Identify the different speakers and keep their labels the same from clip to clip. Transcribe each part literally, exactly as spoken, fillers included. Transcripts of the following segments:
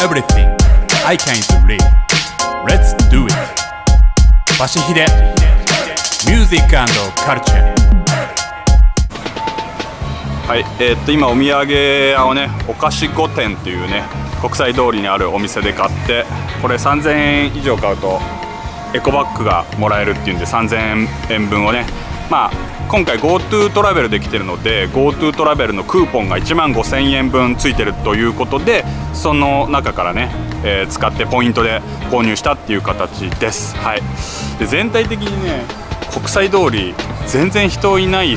Speaker 1: everything I can read. Let's do it. バシヒデ Music and Culture。
Speaker 2: はい、えー、っと今お土産屋をね、お菓子御殿っていうね国際通りにあるお店で買って、これさんぜんえん以上買うとエコバッグがもらえるっていうんでさんぜんえんぶんをね、まあ今回 GoTo トラベルできてるので GoTo トラベルのクーポンがいちまんごせんえんぶんついてるということで、その中からね、えー、使ってポイントで購入したっていう形です。はい、で全体的にね国際通り全然人いないです。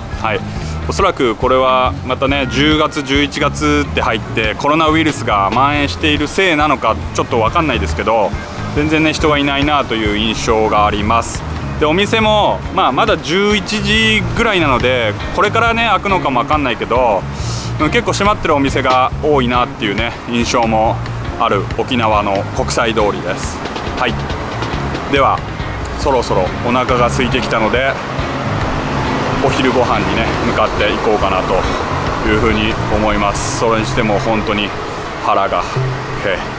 Speaker 2: はい、おそらくこれはまたねじゅうがつじゅういちがつって入ってコロナウイルスが蔓延しているせいなのかちょっと分かんないですけど、全然ね人がいないなという印象があります。でお店も、まあ、まだじゅういちじぐらいなのでこれからね開くのかも分かんないけど、結構閉まってるお店が多いなっていうね印象もある沖縄の国際通りです。はい、ではそろそろお腹が空いてきたのでお昼ご飯にね向かっていこうかなというふうに思います。それにしても本当に腹が減った。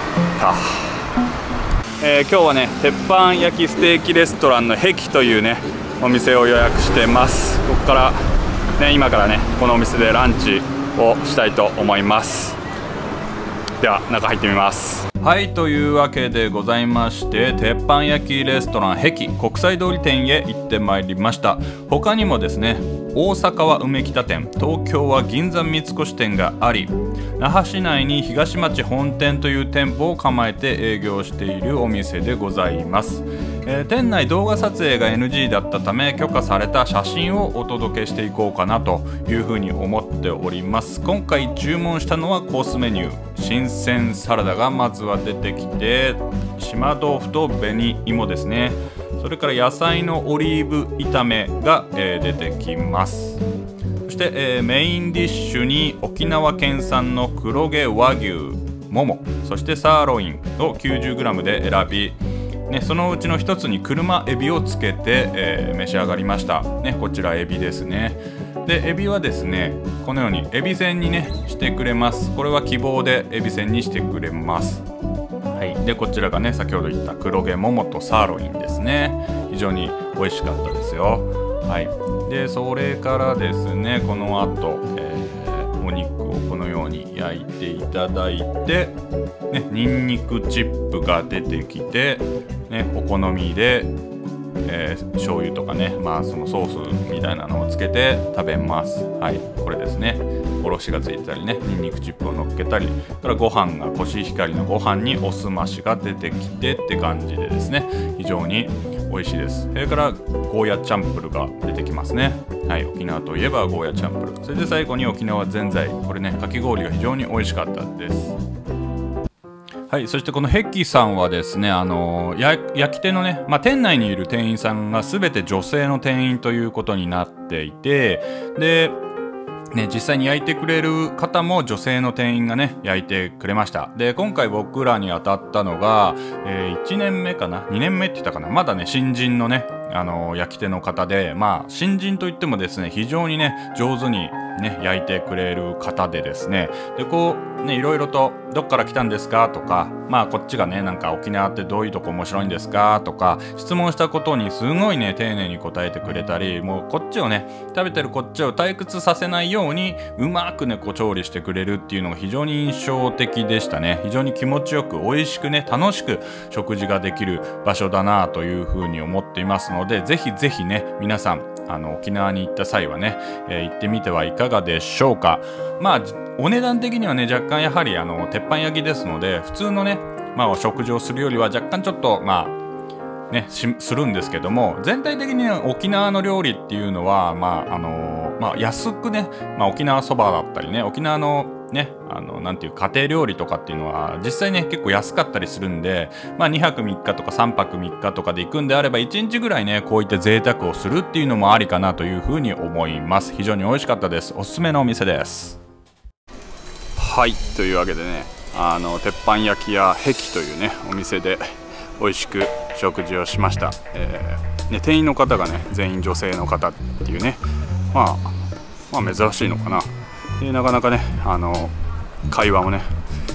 Speaker 2: えー、今日はね鉄板焼きステーキレストランの壁というねお店を予約してます。ここからね今からねこのお店でランチをしたいと思います。では中入ってみます。はい、というわけでございまして、鉄板焼きレストラン壁国際通り店へ行ってまいりました。他にもですね、大阪は梅北店、東京は銀座三越店があり、那覇市内に東町本店という店舗を構えて営業しているお店でございます。えー、店内動画撮影が エヌジー だったため許可された写真をお届けしていこうかなというふうに思っております。今回注文したのはコースメニュー、新鮮サラダがまずは出てきて、島豆腐と紅芋ですね、それから野菜のオリーブ炒めが、えー、出てきます。そして、えー、メインディッシュに沖縄県産の黒毛和牛もも、そしてサーロインを きゅうじゅうグラム で選び、ね、そのうちの一つに車エビをつけて、えー、召し上がりました、ね、こちらエビですね。でエビはですねこのようにエビせんにねしてくれます。これは希望でエビせんにしてくれます。はい、でこちらがね先ほど言った黒毛ももとサーロインですね。非常に美味しかったですよ。はい、でそれからですねこの後、えー、お肉をこのように焼いていただいて、ね、ニンニクチップが出てきて、ね、お好みで、えー、醤油とかね、まあ、そのソースみたいなのをつけて食べます。はい、これですね。おろしがついてたりね、ニンニクチップを乗っけたり、からご飯がコシヒカリのご飯におすましが出てきてって感じでですね、非常に美味しいです。それからゴーヤチャンプルが出てきますね。はい、沖縄といえばゴーヤチャンプル。それで最後に沖縄ぜんざい、これねかき氷が非常に美味しかったです。はい、そしてこのヘッキーさんはですね、あのや焼き手のね、まあ、店内にいる店員さんが全て女性の店員ということになっていて、でね、実際に焼いてくれる方も女性の店員がね焼いてくれました。で今回僕らに当たったのが、えー、いちねんめかなにねんめって言ったかな、まだね新人のねあの焼き手の方で、まあ新人といってもですね非常にね上手にね焼いてくれる方でですね、でこうねいろいろとどっから来たんですかとか、まあこっちがねなんか沖縄ってどういうとこ面白いんですかとか質問したことにすごいね丁寧に答えてくれたり、もうこっちをね食べてるこっちを退屈させないようにうまくねこう調理してくれるっていうのが非常に印象的でしたね。非常に気持ちよく美味しくね楽しく食事ができる場所だなというふうに思っていますので、ぜひぜひね皆さんあの沖縄に行った際はね、えー、行ってみてはいかがでしょうか。まあお値段的にはね若干やはりあの鉄板焼きですので普通のね、まあ、お食事をするよりは若干ちょっとまあねするんですけども、全体的に、ね、沖縄の料理っていうのはまああのー、まあ安くね、まあ、沖縄そばだったりね沖縄のね、あのなんていう家庭料理とかっていうのは実際ね結構安かったりするんで、まあ、にはくみっかとかさんぱくみっかとかで行くんであればいちにちぐらいねこういった贅沢をするっていうのもありかなというふうに思います。非常に美味しかったです。おすすめのお店です。はい、というわけでねあの鉄板焼き屋壁というねお店で美味しく食事をしました。えーね、店員の方がね全員女性の方っていうね、まあ、まあ珍しいのかな。でなかなかねあの会話もね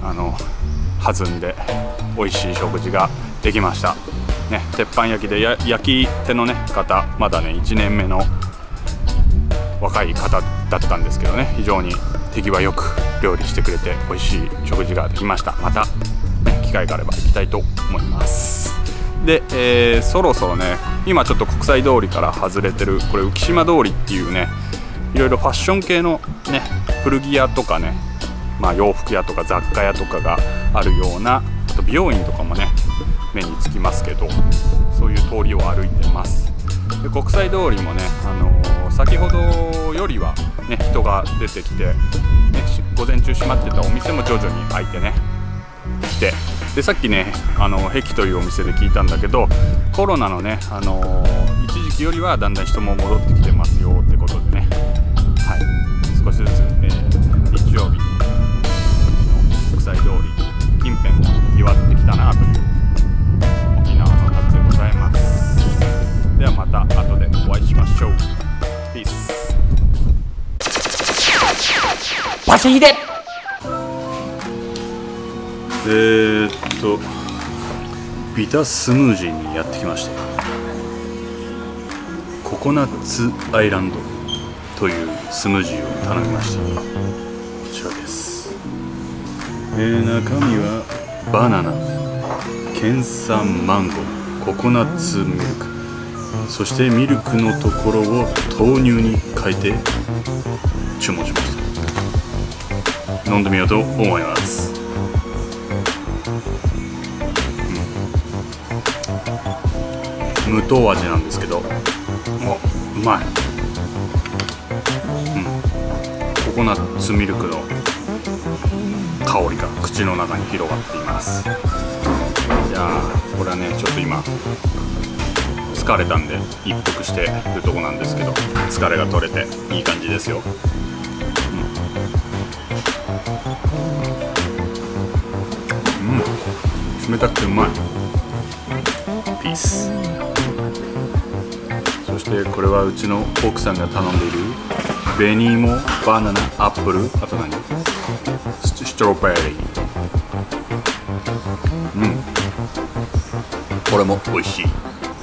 Speaker 2: あの弾んで美味しい食事ができましたね。鉄板焼きでや焼き手のね方、まだねいちねんめの若い方だったんですけどね、非常に手際よく料理してくれて美味しい食事ができました。また、ね、機会があれば行きたいと思います。で、えー、そろそろね、今ちょっと国際通りから外れてるこれ浮島通りっていうね、いろいろファッション系のね古着屋とかね、まあ、洋服屋とか雑貨屋とかがあるような、あと美容院とかもね目につきますけど、そういう通りを歩いてます。で国際通りもね、あのー、先ほどよりは、ね、人が出てきて、ね、午前中閉まってたお店も徐々に開いてね来て、でさっきねあの壁というお店で聞いたんだけど、コロナのね、あのー、一時期よりはだんだん人も戻ってきてますよってことでね、はい、少しずつ、えー、日曜日の国際通り近辺も賑わってきたなという沖縄の旅でございます。ではまた後でお会いしましょう。ピース。
Speaker 1: バシヒデ。
Speaker 2: えーっとビタスムージーにやってきました。ココナッツアイランドというスムージーを頼みました。こちらです。えー、中身はバナナ、県産マンゴー、ココナッツミルク、そしてミルクのところを豆乳に変えて注文しました。飲んでみようと思います。無糖味なんですけど、お、うまい。うん、ココナッツミルクの香りが口の中に広がっています。じゃあこれはねちょっと今疲れたんで一服してるとこなんですけど、疲れが取れていい感じですよ。うん、うん、冷たくてうまい。ピース。そしてこれはうちの奥さんが頼んでいる紅芋、バナナ、アップル、あと何ス, ストロベリー。うん、これも美味しい。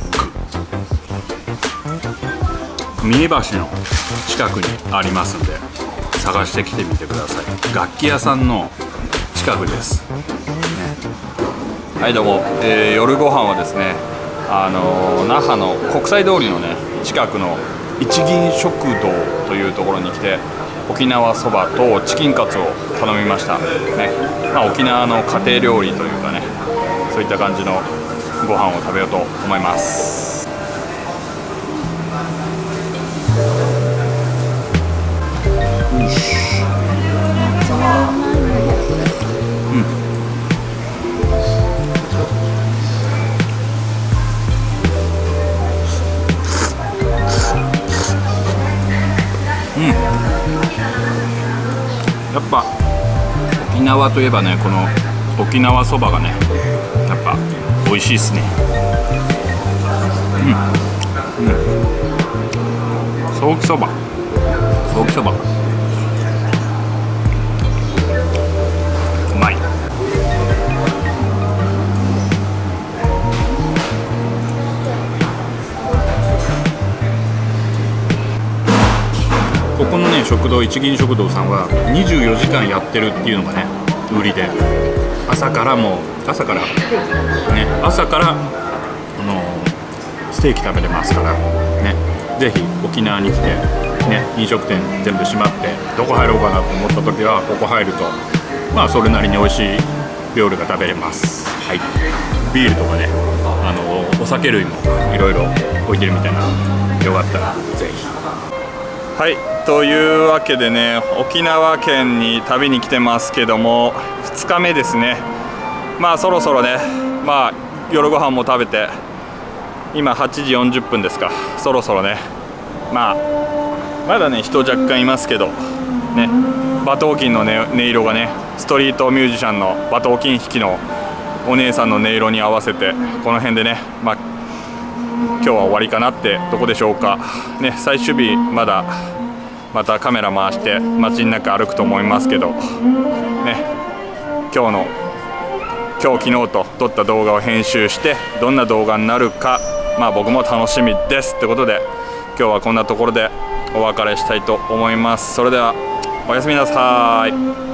Speaker 2: 三重橋の近くにありますんで探してきてみてください。楽器屋さんの近くです、ね、はいどうも、えー、夜ご飯はですね、あのー、那覇の国際通りのね近くの一銀食堂というところに来て、沖縄そばとチキンカツを頼みました、ね。まあ、沖縄の家庭料理というかね、そういった感じのご飯を食べようと思います。うん、やっぱ沖縄といえばね、この沖縄そばがねやっぱ美味しいですね。うん、うん、ソーキそばソーキそばうまい。ここのね食堂、一銀食堂さんはにじゅうよじかんやってるっていうのがね売りで、朝からもう朝からね朝からあのステーキ食べれますからね、ぜひ沖縄に来てね、飲食店全部閉まってどこ入ろうかなと思った時はここ入るとまあそれなりに美味しい料理が食べれます。はい、ビールとかね、あのお酒類もいろいろ置いてるみたいな、よかったらぜひ。はい、というわけでね、沖縄県に旅に来てますけどもふつかめですね。まあそろそろね、まあ夜ご飯も食べて今はちじよんじゅっぷんですか、そろそろね、まあまだね人若干いますけどね、馬頭琴の、ね、音色がね、ストリートミュージシャンの馬頭琴弾きのお姉さんの音色に合わせてこの辺でね、まあ今日は終わりかなってどこでしょうかね。最終日まだまたカメラ回して街の中歩くと思いますけどね、 今日の今日昨日と撮った動画を編集してどんな動画になるか、まあ僕も楽しみですってことで、今日はこんなところでお別れしたいと思います。それではおやすみなさい。